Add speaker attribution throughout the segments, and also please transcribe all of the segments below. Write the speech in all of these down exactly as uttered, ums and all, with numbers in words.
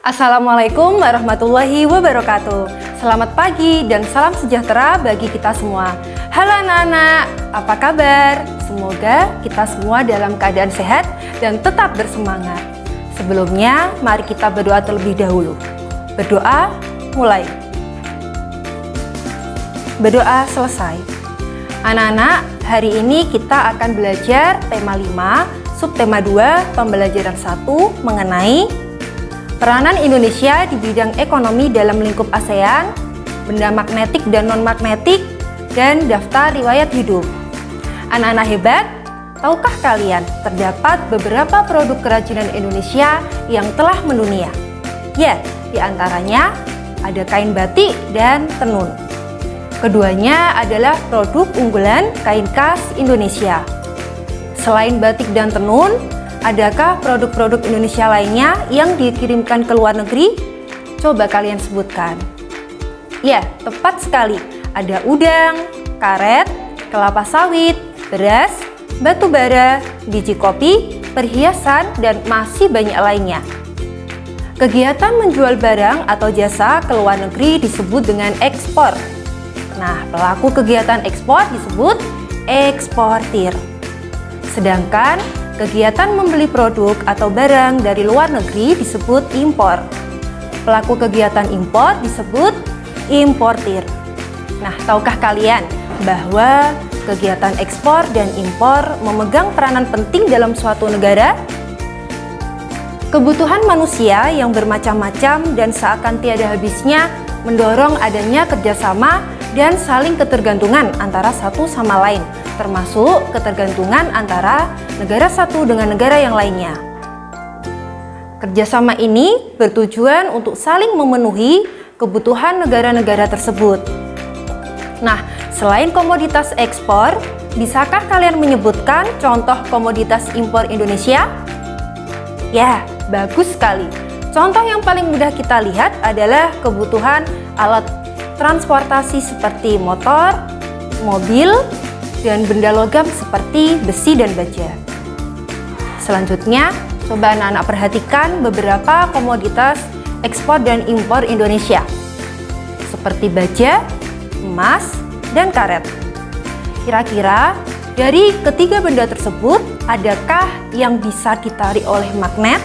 Speaker 1: Assalamualaikum warahmatullahi wabarakatuh. Selamat pagi dan salam sejahtera bagi kita semua. Halo anak-anak, apa kabar? Semoga kita semua dalam keadaan sehat dan tetap bersemangat. Sebelumnya, mari kita berdoa terlebih dahulu. Berdoa, mulai. Berdoa selesai. Anak-anak, hari ini kita akan belajar tema lima, subtema dua, pembelajaran satu mengenai peranan Indonesia di bidang ekonomi dalam lingkup ASEAN, benda magnetik dan non-magnetik, dan daftar riwayat hidup. Anak-anak hebat, tahukah kalian terdapat beberapa produk kerajinan Indonesia yang telah mendunia? Ya, di antaranya ada kain batik dan tenun. Keduanya adalah produk unggulan kain khas Indonesia. Selain batik dan tenun, adakah produk-produk Indonesia lainnya yang dikirimkan ke luar negeri? Coba kalian sebutkan. Ya, tepat sekali. Ada udang, karet, kelapa sawit, beras, batu bara, biji kopi, perhiasan, dan masih banyak lainnya. Kegiatan menjual barang atau jasa ke luar negeri disebut dengan ekspor. Nah, pelaku kegiatan ekspor disebut eksportir. Sedangkan kegiatan membeli produk atau barang dari luar negeri disebut impor. Pelaku kegiatan impor disebut importir. Nah, tahukah kalian bahwa kegiatan ekspor dan impor memegang peranan penting dalam suatu negara? Kebutuhan manusia yang bermacam-macam dan seakan tiada habisnya mendorong adanya kerjasama dan saling ketergantungan antara satu sama lain, termasuk ketergantungan antara negara satu dengan negara yang lainnya. Kerjasama ini bertujuan untuk saling memenuhi kebutuhan negara-negara tersebut. Nah, selain komoditas ekspor, bisakah kalian menyebutkan contoh komoditas impor Indonesia? Ya, bagus sekali. Contoh yang paling mudah kita lihat adalah kebutuhan alat transportasi seperti motor, mobil, dan benda logam seperti besi dan baja. Selanjutnya, coba anak-anak perhatikan beberapa komoditas ekspor dan impor Indonesia, seperti baja, emas, dan karet. Kira-kira dari ketiga benda tersebut, adakah yang bisa ditarik oleh magnet?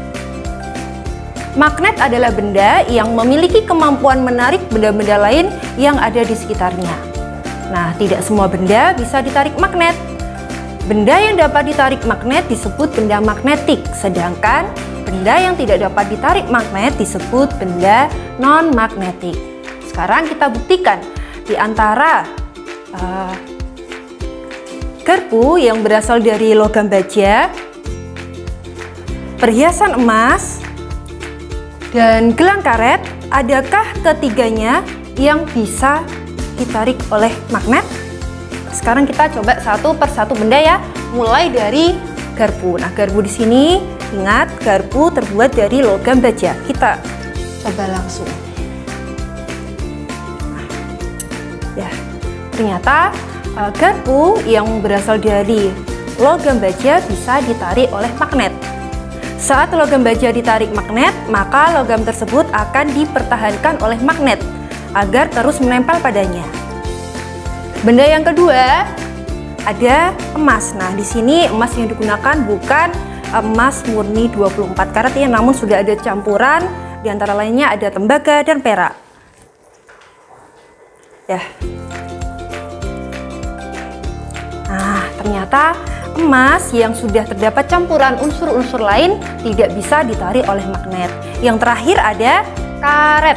Speaker 1: Magnet adalah benda yang memiliki kemampuan menarik benda-benda lain yang ada di sekitarnya. Nah, tidak semua benda bisa ditarik magnet. Benda yang dapat ditarik magnet disebut benda magnetik, sedangkan benda yang tidak dapat ditarik magnet disebut benda non-magnetik. Sekarang kita buktikan di antara uh, garpu yang berasal dari logam baja, perhiasan emas, dan gelang karet, adakah ketiganya yang bisa ditarik oleh magnet? Sekarang kita coba satu persatu benda ya, mulai dari garpu. Nah, garpu di sini, ingat garpu terbuat dari logam baja. Kita coba langsung. Ya, ternyata uh, garpu yang berasal dari logam baja bisa ditarik oleh magnet. Saat logam baja ditarik magnet, maka logam tersebut akan dipertahankan oleh magnet agar terus menempel padanya. Benda yang kedua ada emas. Nah, di sini emas yang digunakan bukan emas murni dua puluh empat karat ya, namun sudah ada campuran, di antara lainnya ada tembaga dan perak. Ya. Nah, ternyata emas yang sudah terdapat campuran unsur-unsur lain tidak bisa ditarik oleh magnet. Yang terakhir ada karet.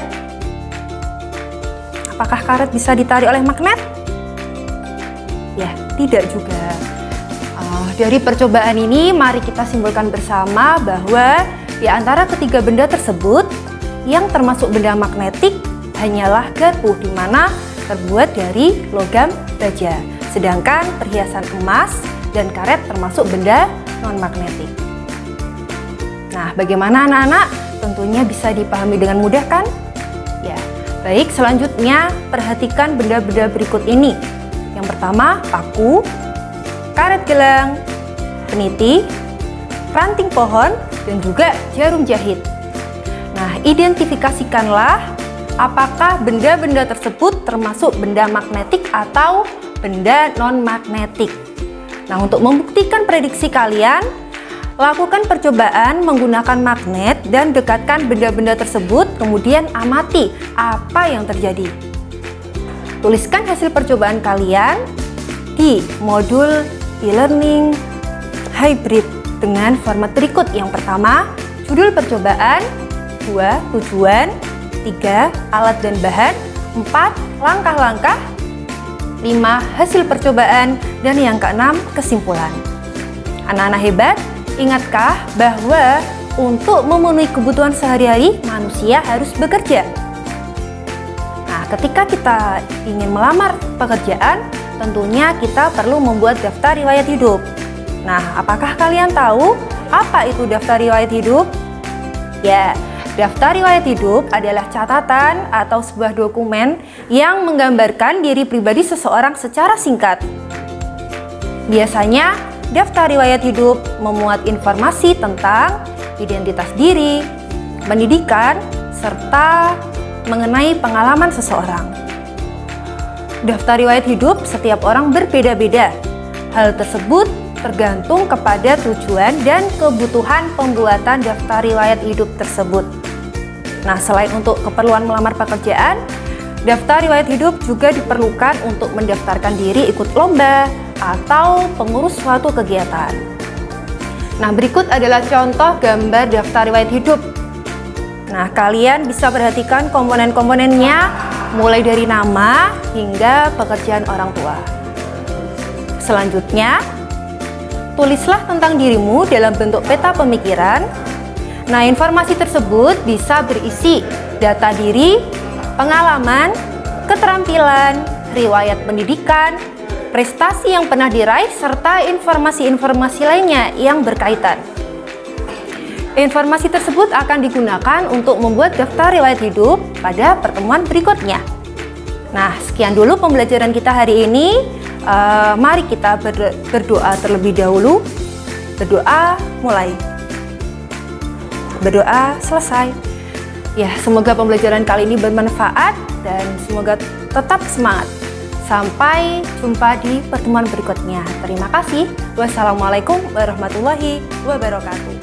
Speaker 1: Apakah karet bisa ditarik oleh magnet? Ya, tidak juga. Uh, dari percobaan ini, mari kita simpulkan bersama bahwa di antara ketiga benda tersebut, yang termasuk benda magnetik hanyalah garpu, di mana terbuat dari logam baja. Sedangkan perhiasan emas dan karet termasuk benda non-magnetik. Nah, bagaimana anak-anak? Tentunya bisa dipahami dengan mudah kan? Ya, baik, selanjutnya perhatikan benda-benda berikut ini. Yang pertama, paku, karet gelang, peniti, ranting pohon, dan juga jarum jahit. Nah, Nah, identifikasikanlah apakah benda-benda tersebut termasuk benda magnetik atau benda non-magnetik. Nah, untuk membuktikan prediksi kalian, lakukan percobaan menggunakan magnet dan dekatkan benda-benda tersebut, kemudian amati apa yang terjadi. Tuliskan hasil percobaan kalian di modul e-learning hybrid dengan format berikut. Yang pertama, judul percobaan, dua, tujuan, tiga, alat dan bahan, empat, langkah-langkah, lima, hasil percobaan, dan yang keenam, kesimpulan. Anak-anak hebat, ingatkah bahwa untuk memenuhi kebutuhan sehari-hari, manusia harus bekerja. Nah, ketika kita ingin melamar pekerjaan, tentunya kita perlu membuat daftar riwayat hidup. Nah, apakah kalian tahu apa itu daftar riwayat hidup? Ya, daftar riwayat hidup adalah catatan atau sebuah dokumen yang menggambarkan diri pribadi seseorang secara singkat. Biasanya, daftar riwayat hidup memuat informasi tentang identitas diri, pendidikan, serta mengenai pengalaman seseorang. Daftar riwayat hidup setiap orang berbeda-beda. Hal tersebut tergantung kepada tujuan dan kebutuhan pembuatan daftar riwayat hidup tersebut. Nah, selain untuk keperluan melamar pekerjaan, daftar riwayat hidup juga diperlukan untuk mendaftarkan diri ikut lomba atau pengurus suatu kegiatan. Nah, berikut adalah contoh gambar daftar riwayat hidup. Nah, kalian bisa perhatikan komponen-komponennya mulai dari nama hingga pekerjaan orang tua. Selanjutnya, tulislah tentang dirimu dalam bentuk peta pemikiran. Nah, informasi tersebut bisa berisi data diri, pengalaman, keterampilan, riwayat pendidikan, prestasi yang pernah diraih, serta informasi-informasi lainnya yang berkaitan. Informasi tersebut akan digunakan untuk membuat daftar riwayat hidup pada pertemuan berikutnya. Nah, sekian dulu pembelajaran kita hari ini. Uh, mari kita berdoa terlebih dahulu. Berdoa mulai. Berdoa selesai. Ya, semoga pembelajaran kali ini bermanfaat dan semoga tetap semangat. Sampai jumpa di pertemuan berikutnya. Terima kasih. Wassalamualaikum warahmatullahi wabarakatuh.